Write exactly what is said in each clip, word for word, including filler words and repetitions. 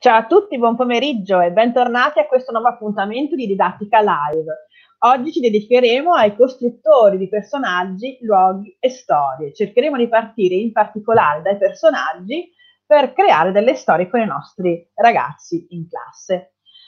Ciao a tutti, buon pomeriggio e bentornati a questo nuovo appuntamento di Didattica Live. Oggi ci dedicheremo ai costruttori di personaggi, luoghi e storie. Cercheremo di partire in particolare dai personaggi per creare delle storie con i nostri ragazzi in classe.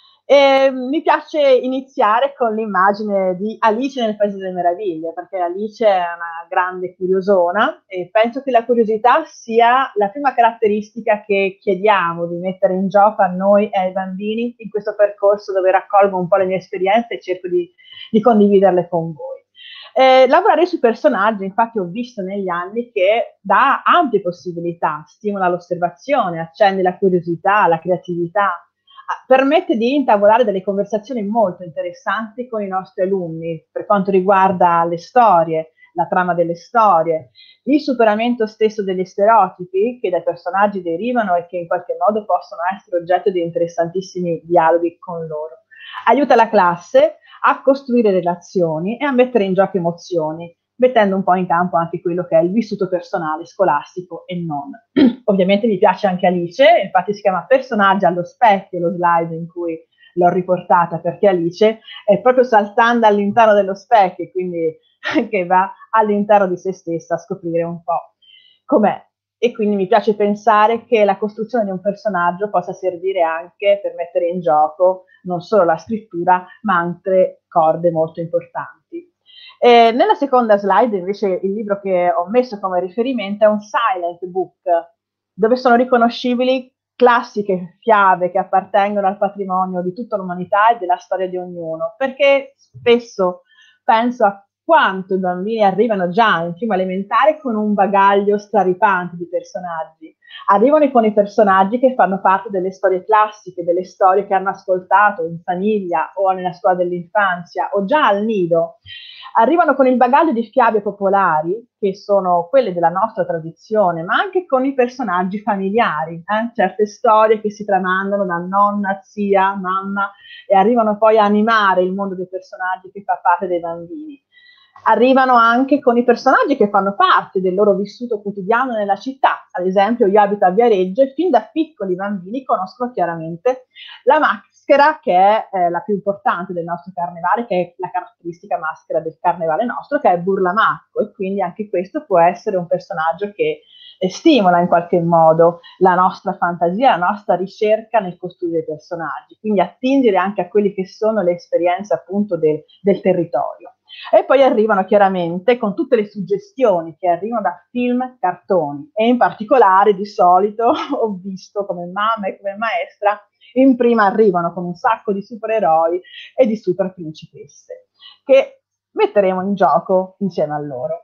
E mi piace iniziare con l'immagine di Alice nel Paese delle Meraviglie, perché Alice è una grande curiosona e penso che la curiosità sia la prima caratteristica che chiediamo di mettere in gioco a noi e ai bambini in questo percorso dove raccolgo un po' le mie esperienze e cerco di, di condividerle con voi. Eh, lavorare sui personaggi, infatti, ho visto negli anni che dà ampie possibilità, stimola l'osservazione, accende la curiosità, la creatività, permette di intavolare delle conversazioni molto interessanti con i nostri alunni per quanto riguarda le storie, la trama delle storie, il superamento stesso degli stereotipi che dai personaggi derivano e che in qualche modo possono essere oggetto di interessantissimi dialoghi con loro. Aiuta la classe a costruire relazioni e a mettere in gioco emozioni, mettendo un po' in campo anche quello che è il vissuto personale, scolastico e non. Ovviamente mi piace anche Alice, infatti si chiama Personaggi allo specchio, lo slide in cui l'ho riportata, perché Alice è proprio saltando all'interno dello specchio, quindi che va all'interno di se stessa a scoprire un po' com'è. E quindi mi piace pensare che la costruzione di un personaggio possa servire anche per mettere in gioco non solo la scrittura, ma anche corde molto importanti. Eh, nella seconda slide, invece, il libro che ho messo come riferimento è un silent book, dove sono riconoscibili classiche fiabe che appartengono al patrimonio di tutta l'umanità e della storia di ognuno, perché spesso penso a quanto i bambini arrivano già in prima elementare con un bagaglio straripante di personaggi. Arrivano con i personaggi che fanno parte delle storie classiche, delle storie che hanno ascoltato in famiglia o nella scuola dell'infanzia o già al nido. Arrivano con il bagaglio di fiabe popolari, che sono quelle della nostra tradizione, ma anche con i personaggi familiari, eh? Certe storie che si tramandano da nonna, zia, mamma e arrivano poi a animare il mondo dei personaggi che fa parte dei bambini. Arrivano anche con i personaggi che fanno parte del loro vissuto quotidiano nella città. Ad esempio, io abito a Viareggio e fin da piccoli bambini conoscono chiaramente la maschera che è eh, la più importante del nostro carnevale, che è la caratteristica maschera del carnevale nostro, che è Burlamacco, e quindi anche questo può essere un personaggio che eh, stimola in qualche modo la nostra fantasia, la nostra ricerca nel costruire i personaggi, quindi attingere anche a quelle che sono le esperienze appunto del, del territorio. E poi arrivano chiaramente con tutte le suggestioni che arrivano da film, cartoni, e in particolare di solito ho visto come mamma e come maestra in prima arrivano con un sacco di supereroi e di super principesse che metteremo in gioco insieme a loro.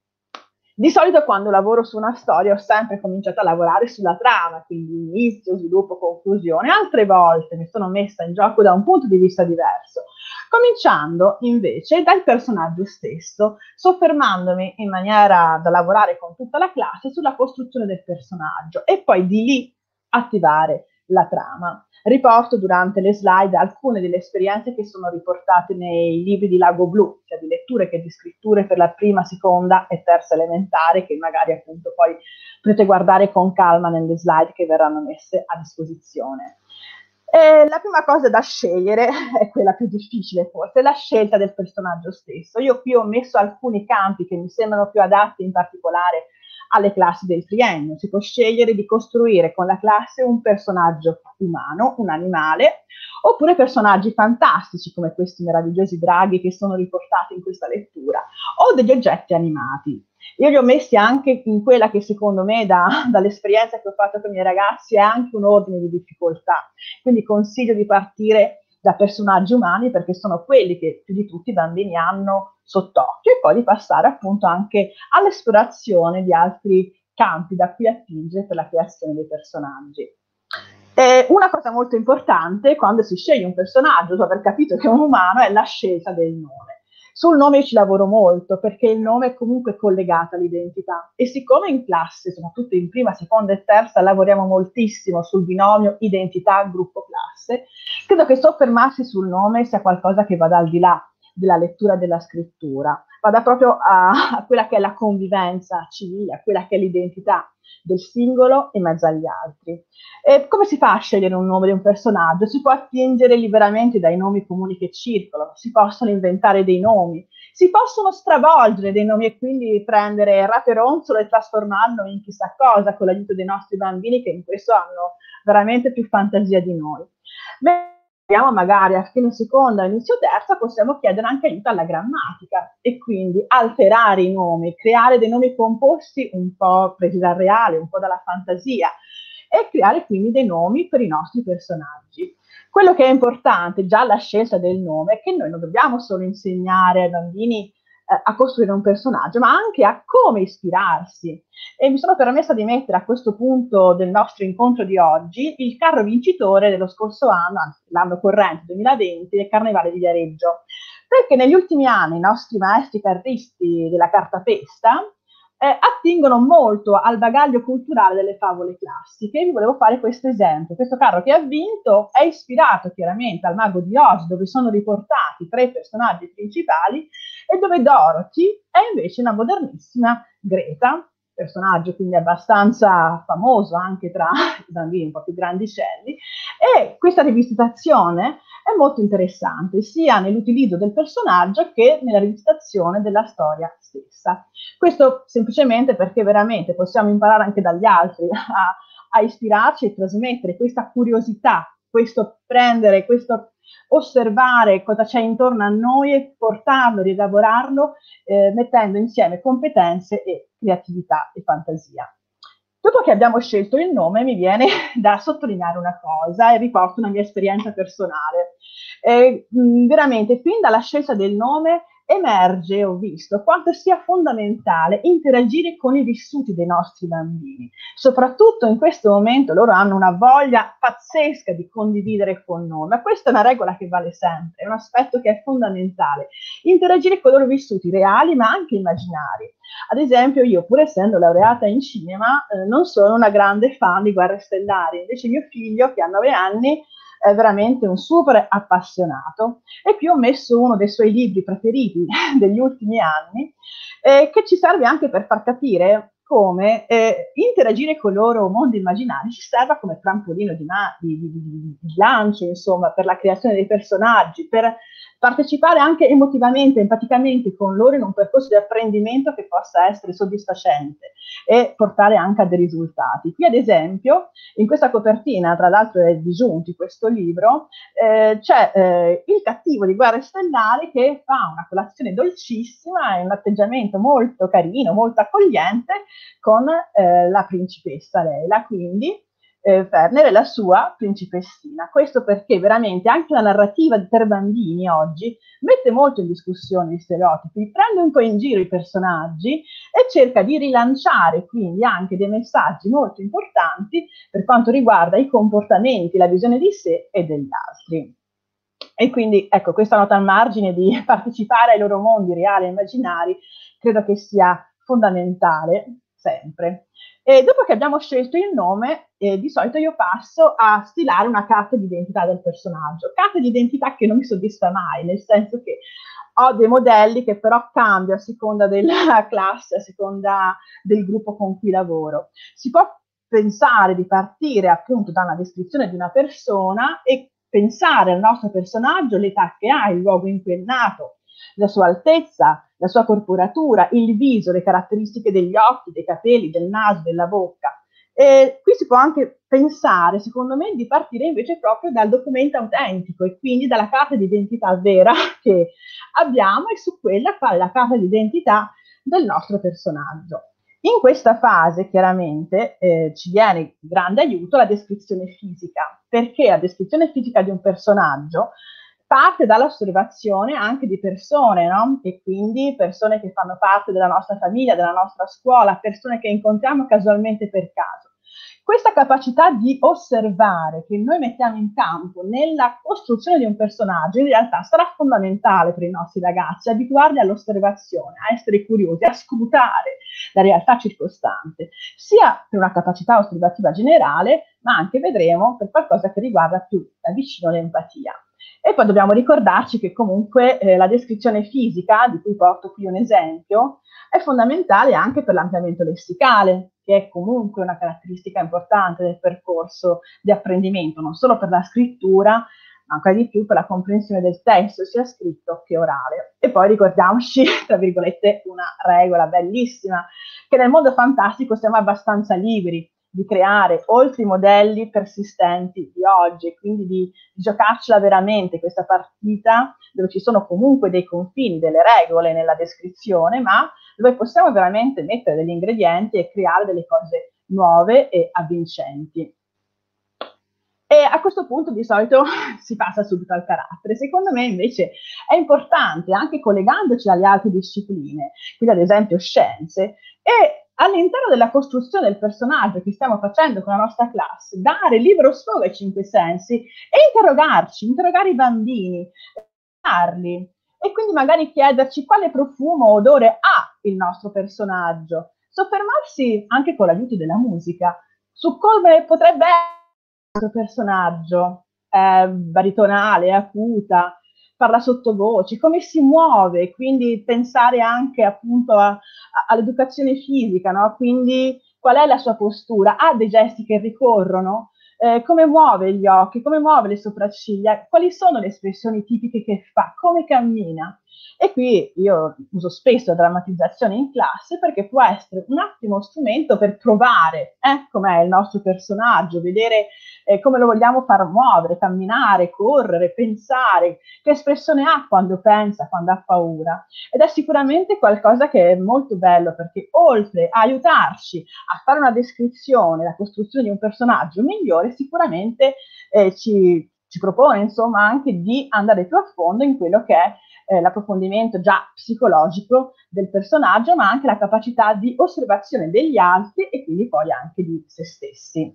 Di solito quando lavoro su una storia ho sempre cominciato a lavorare sulla trama, quindi inizio, sviluppo, conclusione. Altre volte mi sono messa in gioco da un punto di vista diverso, cominciando invece dal personaggio stesso, soffermandomi in maniera da lavorare con tutta la classe sulla costruzione del personaggio e poi di lì attivare la trama. Riporto durante le slide alcune delle esperienze che sono riportate nei libri di Lago Blu, sia di letture che di scritture per la prima, seconda e terza elementare, che magari appunto poi potete guardare con calma nelle slide che verranno messe a disposizione. E la prima cosa da scegliere è quella più difficile forse, la scelta del personaggio stesso. Io qui ho messo alcuni campi che mi sembrano più adatti in particolare alle classi del triennio. Si può scegliere di costruire con la classe un personaggio umano, un animale, oppure personaggi fantastici come questi meravigliosi draghi che sono riportati in questa lettura, o degli oggetti animati. Io li ho messi anche in quella che secondo me da, dall'esperienza che ho fatto con i miei ragazzi è anche un ordine di difficoltà, quindi consiglio di partire da personaggi umani perché sono quelli che più di tutti i bambini hanno sott'occhio e poi di passare appunto anche all'esplorazione di altri campi da cui attingere per la creazione dei personaggi. E una cosa molto importante quando si sceglie un personaggio, dopo aver capito che è un umano, è la scelta del nome. Sul nome io ci lavoro molto perché il nome è comunque collegato all'identità e siccome in classe, soprattutto in prima, seconda e terza, lavoriamo moltissimo sul binomio identità, gruppo, classe, credo che soffermarsi sul nome sia qualcosa che vada al di là della lettura e della scrittura, vada proprio a, a quella che è la convivenza civile, a quella che è l'identità del singolo in mezzo agli altri. E come si fa a scegliere un nome di un personaggio? Si può attingere liberamente dai nomi comuni che circolano, si possono inventare dei nomi, si possono stravolgere dei nomi e quindi prendere Raperonzolo e trasformarlo in chissà cosa con l'aiuto dei nostri bambini che in questo hanno veramente più fantasia di noi. Vediamo magari a fine seconda, inizio terza, possiamo chiedere anche aiuto alla grammatica e quindi alterare i nomi, creare dei nomi composti un po' presi dal reale, un po' dalla fantasia e creare quindi dei nomi per i nostri personaggi. Quello che è importante già alla scelta del nome è che noi non dobbiamo solo insegnare ai bambini eh, a costruire un personaggio, ma anche a come ispirarsi. E mi sono permessa di mettere a questo punto del nostro incontro di oggi il carro vincitore dello scorso anno, anzi l'anno corrente, duemilaventi, del Carnevale di Viareggio, perché negli ultimi anni i nostri maestri carristi della cartapesta eh, attingono molto al bagaglio culturale delle favole classiche. Vi volevo fare questo esempio. Questo carro che ha vinto è ispirato chiaramente al Mago di Oz, dove sono riportati tre personaggi principali e dove Dorothy è invece una modernissima Greta, personaggio quindi abbastanza famoso anche tra i bambini un po' più grandicelli, e questa rivisitazione è molto interessante sia nell'utilizzo del personaggio che nella rivisitazione della storia stessa. Questo semplicemente perché veramente possiamo imparare anche dagli altri a, a ispirarci e trasmettere questa curiosità, questo prendere, questo osservare cosa c'è intorno a noi e portarlo, rielaborarlo, eh, mettendo insieme competenze e creatività e fantasia. Dopo che abbiamo scelto il nome, mi viene da sottolineare una cosa e riporto una mia esperienza personale. Eh, mh, veramente, fin dalla scelta del nome emerge, ho visto, quanto sia fondamentale interagire con i vissuti dei nostri bambini. Soprattutto in questo momento loro hanno una voglia pazzesca di condividere con noi, ma questa è una regola che vale sempre, è un aspetto che è fondamentale. Interagire con i loro vissuti reali, ma anche immaginari. Ad esempio, io, pur essendo laureata in cinema, eh, non sono una grande fan di Guerre Stellari, invece mio figlio, che ha nove anni, è veramente un super appassionato e qui ho messo uno dei suoi libri preferiti degli ultimi anni, eh, che ci serve anche per far capire come eh, interagire con i loro mondi immaginari ci serva come trampolino di, di, di, di lancio, insomma, per la creazione dei personaggi, per partecipare anche emotivamente, empaticamente con loro in un percorso di apprendimento che possa essere soddisfacente e portare anche a dei risultati. Qui ad esempio, in questa copertina, tra l'altro è di Giunti questo libro, eh, c'è eh, il cattivo di Guerre Stellari che fa una colazione dolcissima e un atteggiamento molto carino, molto accogliente con eh, la principessa Leila, quindi Eh, Werner è la sua principessina. Questo perché veramente anche la narrativa per bambini oggi mette molto in discussione gli stereotipi, prende un po' in giro i personaggi e cerca di rilanciare quindi anche dei messaggi molto importanti per quanto riguarda i comportamenti, la visione di sé e degli altri. E quindi ecco, questa nota a margine di partecipare ai loro mondi reali e immaginari credo che sia fondamentale sempre. E dopo che abbiamo scelto il nome, eh, di solito io passo a stilare una carta di identità del personaggio. Carta di identità che non mi soddisfa mai, nel senso che ho dei modelli che però cambio a seconda della classe, a seconda del gruppo con cui lavoro. Si può pensare di partire appunto da una descrizione di una persona e pensare al nostro personaggio, l'età che ha, il luogo in cui è nato, la sua altezza, la sua corporatura, il viso, le caratteristiche degli occhi, dei capelli, del naso, della bocca. E qui si può anche pensare, secondo me, di partire invece proprio dal documento autentico e quindi dalla carta di identità vera che abbiamo e su quella fare la carta di identità del nostro personaggio. In questa fase chiaramente eh, ci viene di grande aiuto la descrizione fisica, perché la descrizione fisica di un personaggio parte dall'osservazione anche di persone, no? E quindi persone che fanno parte della nostra famiglia, della nostra scuola, persone che incontriamo casualmente per caso. Questa capacità di osservare che noi mettiamo in campo nella costruzione di un personaggio in realtà sarà fondamentale per i nostri ragazzi, abituarli all'osservazione, a essere curiosi, a scrutare la realtà circostante, sia per una capacità osservativa generale, ma anche, vedremo, per qualcosa che riguarda più da vicino l'empatia. E poi dobbiamo ricordarci che comunque eh, la descrizione fisica, di cui porto qui un esempio, è fondamentale anche per l'ampliamento lessicale, che è comunque una caratteristica importante del percorso di apprendimento, non solo per la scrittura, ma ancora di più per la comprensione del testo, sia scritto che orale. E poi ricordiamoci, tra virgolette, una regola bellissima, che nel mondo fantastico siamo abbastanza liberi di creare oltre i modelli persistenti di oggi, quindi di, di giocarcela veramente questa partita dove ci sono comunque dei confini, delle regole nella descrizione, ma dove possiamo veramente mettere degli ingredienti e creare delle cose nuove e avvincenti. E a questo punto di solito si passa subito al carattere. Secondo me invece è importante, anche collegandoci alle altre discipline, quindi ad esempio scienze, e all'interno della costruzione del personaggio che stiamo facendo con la nostra classe, dare libero sfogo ai cinque sensi e interrogarci, interrogare i bambini, parli, e quindi magari chiederci quale profumo o odore ha il nostro personaggio, soffermarsi anche con l'aiuto della musica su come potrebbe essere questo personaggio, è baritonale, acuta, parla sottovoce, come si muove, quindi pensare anche appunto a, a, all'educazione fisica, no? Quindi qual è la sua postura, ha dei gesti che ricorrono, eh, come muove gli occhi, come muove le sopracciglia, quali sono le espressioni tipiche che fa, come cammina. E qui io uso spesso la drammatizzazione in classe perché può essere un ottimo strumento per provare eh, com'è il nostro personaggio, vedere eh, come lo vogliamo far muovere, camminare, correre, pensare, che espressione ha quando pensa, quando ha paura. Ed è sicuramente qualcosa che è molto bello perché oltre a aiutarci a fare una descrizione, la costruzione di un personaggio migliore, sicuramente eh, ci, ci propone insomma anche di andare più a fondo in quello che è eh, l'approfondimento già psicologico del personaggio, ma anche la capacità di osservazione degli altri e quindi poi anche di se stessi.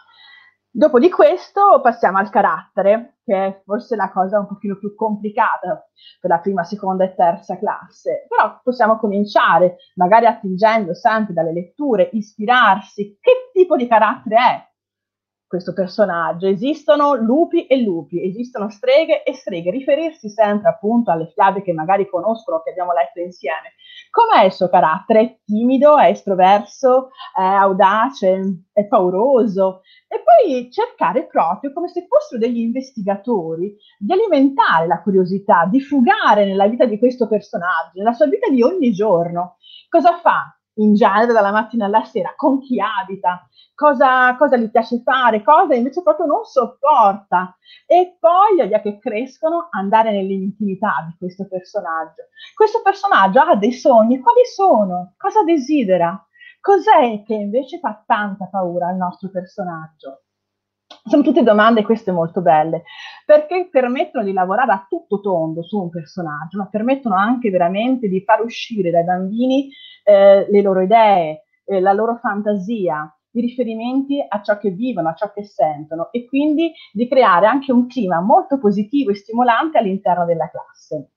Dopo di questo passiamo al carattere, che è forse la cosa un pochino più complicata per la prima, seconda e terza classe, però possiamo cominciare magari attingendo sempre dalle letture, ispirarsi, che tipo di carattere è questo personaggio. Esistono lupi e lupi, esistono streghe e streghe, riferirsi sempre appunto alle fiabe che magari conoscono, che abbiamo letto insieme. Com'è il suo carattere? È timido, è estroverso, è audace, è pauroso? E poi cercare proprio, come se fossero degli investigatori, di alimentare la curiosità, di fugare nella vita di questo personaggio, nella sua vita di ogni giorno. Cosa fa in genere dalla mattina alla sera? Con chi abita? Cosa, cosa gli piace fare, cosa invece proprio non sopporta. E poi, via via che crescono, andare nell'intimità di questo personaggio. Questo personaggio ha dei sogni, quali sono? Cosa desidera? Cos'è che invece fa tanta paura al nostro personaggio? Sono tutte domande queste molto belle, perché permettono di lavorare a tutto tondo su un personaggio, ma permettono anche veramente di far uscire dai bambini eh, le loro idee, eh, la loro fantasia, i riferimenti a ciò che vivono, a ciò che sentono, e quindi di creare anche un clima molto positivo e stimolante all'interno della classe.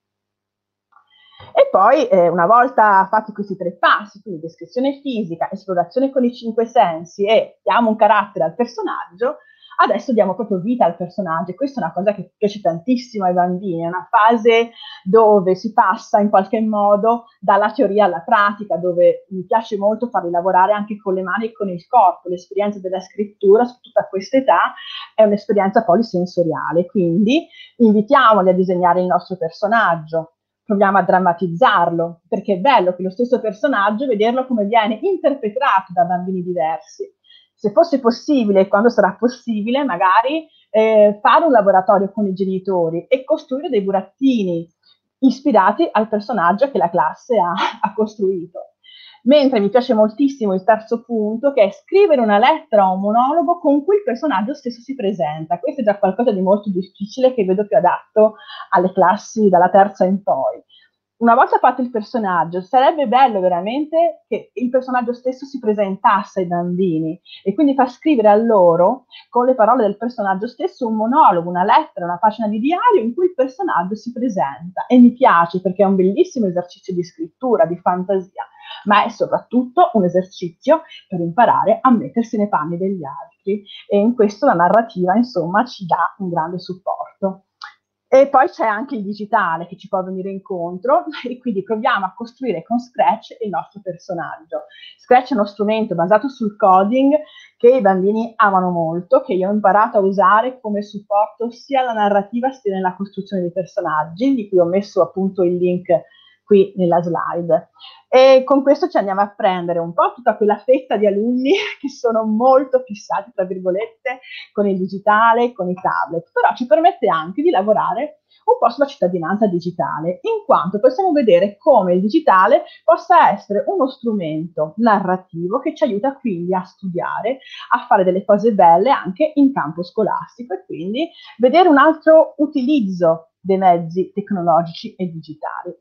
E poi, eh, una volta fatti questi tre passi, quindi descrizione fisica, esplorazione con i cinque sensi e diamo un carattere al personaggio, adesso diamo proprio vita al personaggio. E questa è una cosa che piace tantissimo ai bambini, è una fase dove si passa in qualche modo dalla teoria alla pratica, dove mi piace molto farli lavorare anche con le mani e con il corpo. L'esperienza della scrittura, soprattutto a questa età, è un'esperienza polisensoriale, quindi invitiamoli a disegnare il nostro personaggio, proviamo a drammatizzarlo, perché è bello che lo stesso personaggio, vederlo come viene interpretato da bambini diversi. Se fosse possibile, quando sarà possibile, magari eh, fare un laboratorio con i genitori e costruire dei burattini ispirati al personaggio che la classe ha, ha costruito. Mentre mi piace moltissimo il terzo punto, che è scrivere una lettera o un monologo con cui il personaggio stesso si presenta. Questo è già qualcosa di molto difficile che vedo più adatto alle classi dalla terza in poi. Una volta fatto il personaggio, sarebbe bello veramente che il personaggio stesso si presentasse ai bambini e quindi far scrivere a loro, con le parole del personaggio stesso, un monologo, una lettera, una pagina di diario in cui il personaggio si presenta. E mi piace perché è un bellissimo esercizio di scrittura, di fantasia, ma è soprattutto un esercizio per imparare a mettersi nei panni degli altri, e in questo la narrativa, insomma, ci dà un grande supporto. E poi c'è anche il digitale che ci può venire incontro e quindi proviamo a costruire con Scratch il nostro personaggio. Scratch è uno strumento basato sul coding che i bambini amano molto, che io ho imparato a usare come supporto sia alla narrativa sia nella costruzione dei personaggi, di cui ho messo appunto il link qui nella slide. E con questo ci andiamo a prendere un po' tutta quella fetta di alunni che sono molto fissati, tra virgolette, con il digitale, con i tablet, però ci permette anche di lavorare un po' sulla cittadinanza digitale, in quanto possiamo vedere come il digitale possa essere uno strumento narrativo che ci aiuta quindi a studiare, a fare delle cose belle anche in campo scolastico e quindi vedere un altro utilizzo dei mezzi tecnologici e digitali.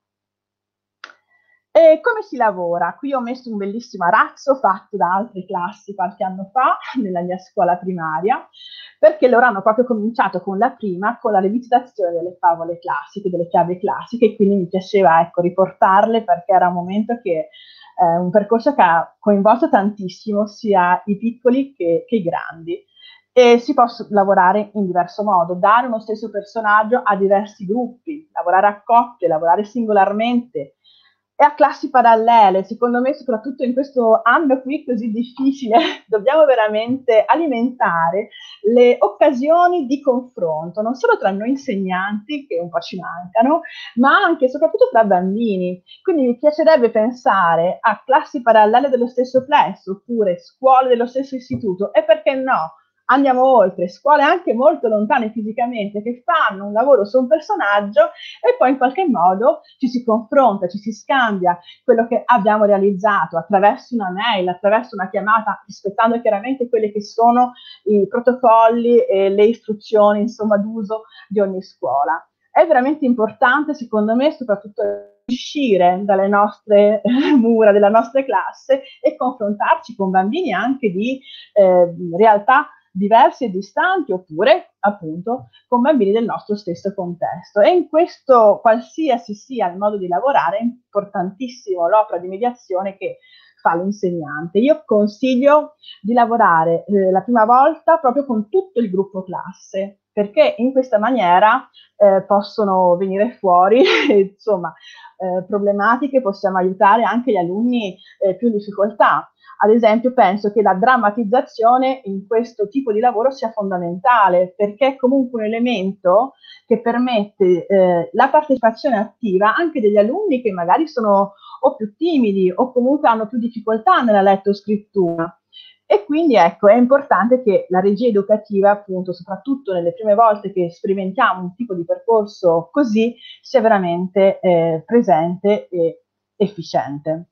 E come si lavora? Qui ho messo un bellissimo arazzo fatto da altre classi qualche anno fa nella mia scuola primaria, perché loro hanno proprio cominciato con la prima, con la rivisitazione delle favole classiche, delle fiabe classiche, e quindi mi piaceva ecco, riportarle perché era un momento che eh, un percorso che ha coinvolto tantissimo sia i piccoli che, che i grandi. E si può lavorare in diverso modo, dare uno stesso personaggio a diversi gruppi, lavorare a coppie, lavorare singolarmente, e a classi parallele. Secondo me, soprattutto in questo anno qui così difficile, dobbiamo veramente alimentare le occasioni di confronto, non solo tra noi insegnanti, che un po' ci mancano, ma anche e soprattutto tra bambini. Quindi mi piacerebbe pensare a classi parallele dello stesso plesso, oppure scuole dello stesso istituto, e perché no? Andiamo oltre, scuole anche molto lontane fisicamente che fanno un lavoro su un personaggio e poi in qualche modo ci si confronta, ci si scambia quello che abbiamo realizzato attraverso una mail, attraverso una chiamata, rispettando chiaramente quelli che sono i protocolli e le istruzioni, insomma, d'uso di ogni scuola. È veramente importante, secondo me, soprattutto uscire dalle nostre mura, della nostra classe e confrontarci con bambini anche di eh, realtà diversi e distanti, oppure appunto con bambini del nostro stesso contesto. E in questo, qualsiasi sia il modo di lavorare, è importantissimo l'opera di mediazione che fa l'insegnante. Io consiglio di lavorare eh, la prima volta proprio con tutto il gruppo classe, perché in questa maniera eh, possono venire fuori insomma eh, problematiche, possiamo aiutare anche gli alunni eh, più in difficoltà. Ad esempio, penso che la drammatizzazione in questo tipo di lavoro sia fondamentale, perché è comunque un elemento che permette eh, la partecipazione attiva anche degli alunni che magari sono o più timidi o comunque hanno più difficoltà nella lettoscrittura. E quindi ecco, è importante che la regia educativa, appunto, soprattutto nelle prime volte che sperimentiamo un tipo di percorso così, sia veramente eh, presente e efficiente.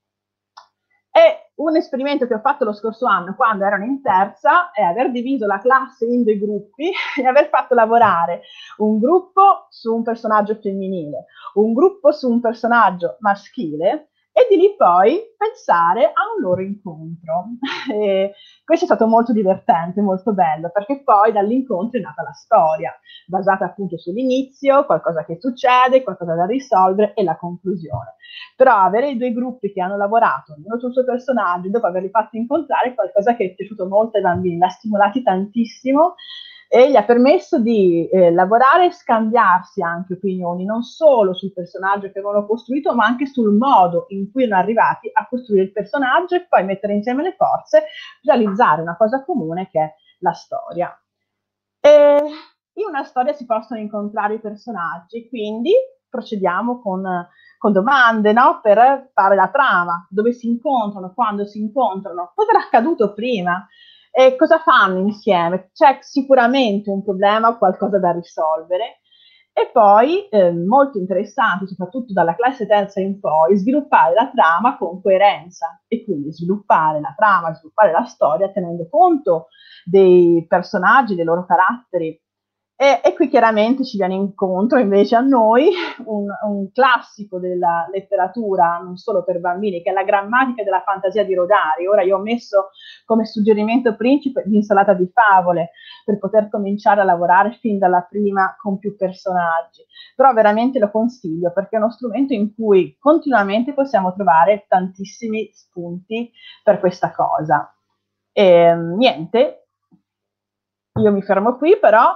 E un esperimento che ho fatto lo scorso anno, quando erano in terza, è aver diviso la classe in due gruppi e aver fatto lavorare un gruppo su un personaggio femminile, un gruppo su un personaggio maschile, e di lì poi pensare a un loro incontro. E questo è stato molto divertente, molto bello, perché poi dall'incontro è nata la storia, basata appunto sull'inizio, qualcosa che succede, qualcosa da risolvere e la conclusione. Però avere i due gruppi che hanno lavorato, ognuno sul suo personaggio, dopo averli fatti incontrare, è qualcosa che è piaciuto molto ai bambini, li ha stimolati tantissimo e gli ha permesso di eh, lavorare e scambiarsi anche opinioni, non solo sul personaggio che avevano costruito, ma anche sul modo in cui erano arrivati a costruire il personaggio e poi mettere insieme le forze, realizzare una cosa comune che è la storia. E in una storia si possono incontrare i personaggi, quindi procediamo con, con domande, no? Per fare la trama, dove si incontrano, quando si incontrano, cosa era accaduto prima, e cosa fanno insieme. C'è sicuramente un problema o qualcosa da risolvere. E poi, eh, molto interessante, soprattutto dalla classe terza in poi, sviluppare la trama con coerenza e quindi sviluppare la trama, sviluppare la storia tenendo conto dei personaggi, dei loro caratteri. E, e qui chiaramente ci viene incontro invece a noi un, un classico della letteratura, non solo per bambini, che è la grammatica della fantasia di Rodari. Ora io ho messo come suggerimento principe l'insalata di favole, per poter cominciare a lavorare fin dalla prima con più personaggi. Però veramente lo consiglio, perché è uno strumento in cui continuamente possiamo trovare tantissimi spunti per questa cosa. E niente, io mi fermo qui, però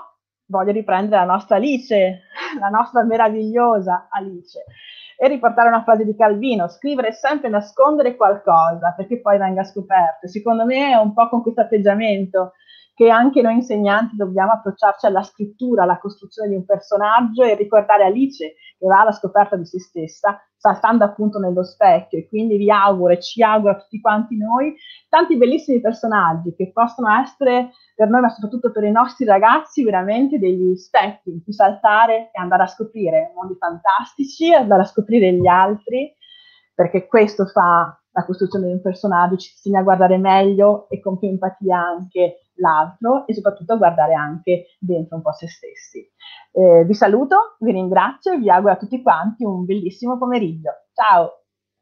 voglio riprendere la nostra Alice, la nostra meravigliosa Alice, e riportare una frase di Calvino: scrivere è sempre nascondere qualcosa perché poi venga scoperto. Secondo me è un po' con questo atteggiamento che anche noi insegnanti dobbiamo approcciarci alla scrittura, alla costruzione di un personaggio, e ricordare Alice che va alla scoperta di se stessa, saltando appunto nello specchio. E quindi vi auguro e ci auguro a tutti quanti noi tanti bellissimi personaggi che possono essere per noi, ma soprattutto per i nostri ragazzi, veramente degli specchi in cui saltare e andare a scoprire mondi fantastici, andare a scoprire gli altri, perché questo fa la costruzione di un personaggio, ci insegna a guardare meglio e con più empatia anche l'altro, e soprattutto a guardare anche dentro un po' se stessi. Eh, vi saluto, vi ringrazio e vi auguro a tutti quanti un bellissimo pomeriggio. Ciao!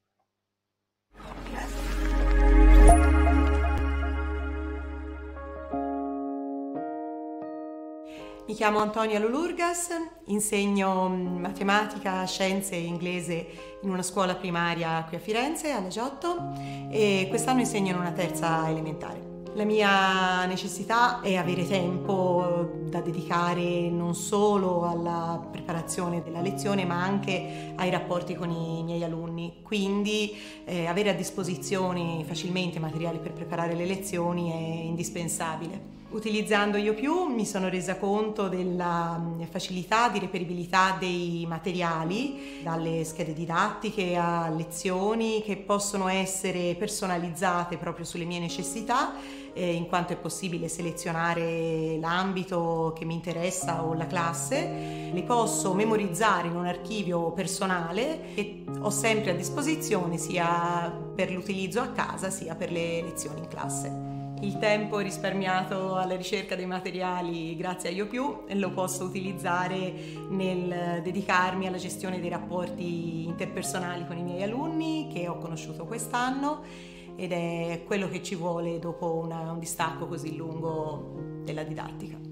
Mi chiamo Antonia Lolurgas, insegno matematica, scienze e inglese in una scuola primaria qui a Firenze, alla Giotto, e quest'anno insegno in una terza elementare. La mia necessità è avere tempo da dedicare non solo alla preparazione della lezione, ma anche ai rapporti con i miei alunni. Quindi eh, avere a disposizione facilmente materiali per preparare le lezioni è indispensabile. Utilizzando IoPiù mi sono resa conto della facilità di reperibilità dei materiali, dalle schede didattiche a lezioni che possono essere personalizzate proprio sulle mie necessità, eh, in quanto è possibile selezionare l'ambito che mi interessa o la classe. Li posso memorizzare in un archivio personale che ho sempre a disposizione sia per l'utilizzo a casa sia per le lezioni in classe. Il tempo risparmiato alla ricerca dei materiali grazie a IoPiù lo posso utilizzare nel dedicarmi alla gestione dei rapporti interpersonali con i miei alunni che ho conosciuto quest'anno, ed è quello che ci vuole dopo una, un distacco così lungo della didattica.